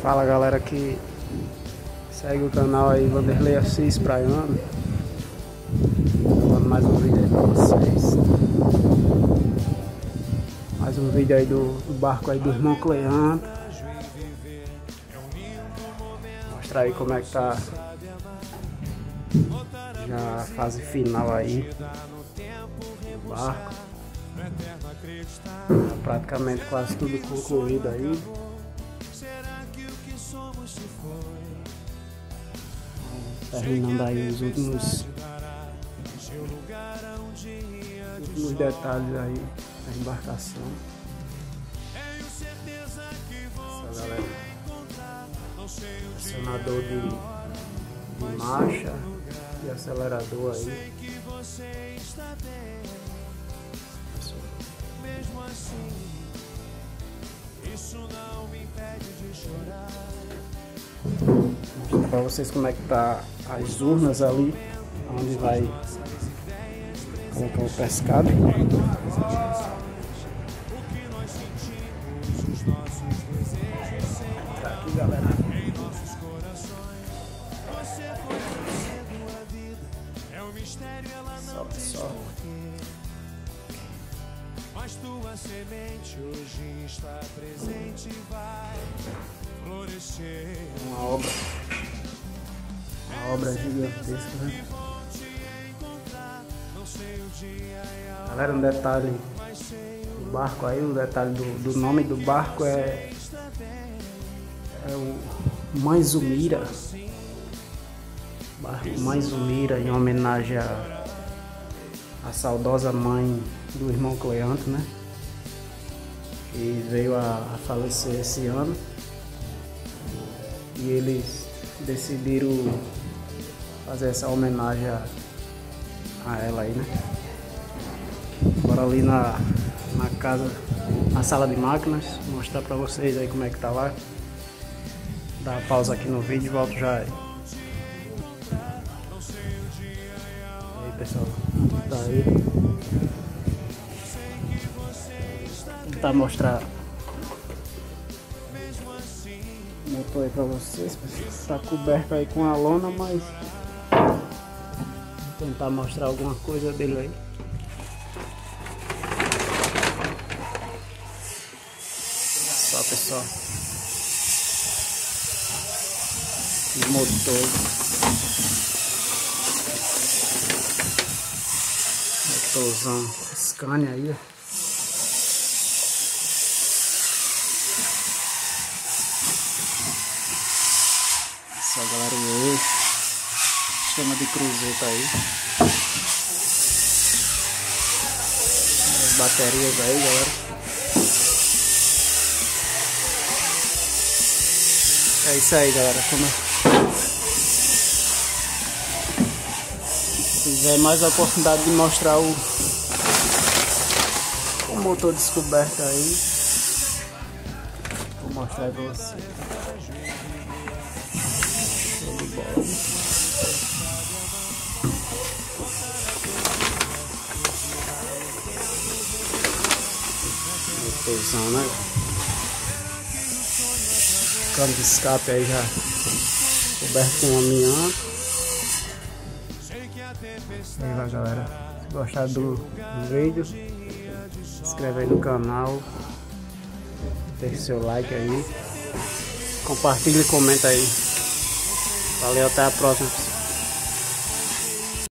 Fala galera que segue o canal aí, Vanderlei Assis Praiano. Gravando mais um vídeo aí pra vocês. Mais um vídeo aí do barco aí do irmão Cleandro. Mostrar aí como é que tá já a fase final aí do barco. Tá praticamente quase tudo concluído aí. Terminando aí os últimos detalhes aí da embarcação. Essa galera, acionador de marcha e acelerador aí. Mesmo assim, isso não me impede de chorar. Vou mostrar pra vocês como é que tá as urnas ali, onde vai colocar o pescado. Tá aqui, galera. Só. Mas tua semente hoje está presente e vai florescer. Uma obra gigantesca, né? Galera, um detalhe do barco aí, o detalhe do nome do barco é o Mãe Zumira. Barco Mãe Zumira, em homenagem à saudosa mãe do irmão Cleandro, né? Que veio a falecer esse ano. E eles decidiram fazer essa homenagem a ela aí, né? Bora ali na casa, na sala de máquinas, mostrar pra vocês aí como é que tá lá. Dá pausa aqui no vídeo e volto já aí. E aí, pessoal, tá aí. Vou tentar mostrar o motor aí pra vocês. Tá coberto aí com a lona, mas vou tentar mostrar alguma coisa dele aí. Só, pessoal, o motor, motorzão Scania aí, ó. Essa galera, o eixo, sistema de cruzeta aí, as baterias aí, galera. É isso aí, galera. Se tiver mais a oportunidade de mostrar o motor descoberto aí, vou mostrar aí pra vocês. Show de bola. Motorzão, né? Cano de escape aí já coberto com amianto. E aí, vai, galera, se gostar do vídeo, se inscreve aí no canal, deixe seu like aí, compartilhe e comenta aí. Valeu, até a próxima.